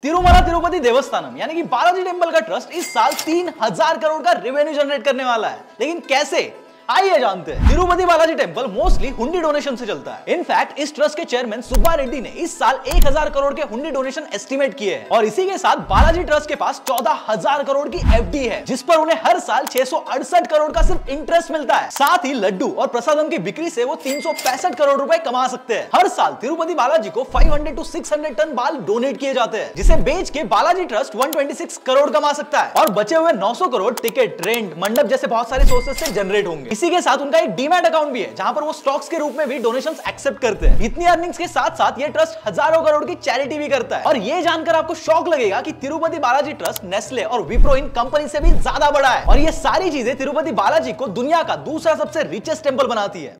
तिरुमला तिरुपति देवस्थानम यानी कि बालाजी टेम्पल का ट्रस्ट इस साल 3000 करोड़ का रेवेन्यू जनरेट करने वाला है। लेकिन कैसे, आइए जानते हैं। Tirupati Balaji temple mostly hundi donation से चलता है। इनफैक्ट इस ट्रस्ट के चेयरमैन सुब्बा रेड्डी ने इस साल 1000 करोड़ के हुंडी डोनेशन एस्टिमेट किए हैं और इसी के साथ बालाजी ट्रस्ट के पास 14000 करोड़ की एफडी है, जिस पर उन्हें हर साल 668 करोड़ का सिर्फ इंटरेस्ट मिलता है। साथ ही लड्डू और प्रसादम की बिक्री से वो 365 करोड़ रुपए कमा सकते हैं। हर साल तिरुपति बालाजी को 500 to 600 टन बाल डोनेट किए जाते हैं, जिसे बेच के बालाजी ट्रस्ट 126 करोड़ कमा सकता है और बचे हुए 900 करोड़ टिकट, रेंट, मंडप जैसे बहुत सारे सोर्सेस से जनरेट होंगे। इसी के साथ उनका एक डीमैट अकाउंट भी है, जहां पर वो स्टॉक्स के रूप में भी डोनेशंस एक्सेप्ट करते हैं। इतनी अर्निंग्स के साथ साथ ये ट्रस्ट हजारों करोड़ की चैरिटी भी करता है। और ये जानकर आपको शॉक लगेगा कि तिरुपति बालाजी ट्रस्ट नेस्ले और विप्रो इन कंपनी से भी ज्यादा बड़ा है और ये सारी चीजें तिरुपति बालाजी को दुनिया का दूसरा सबसे रिचेस्ट टेंपल बनाती है।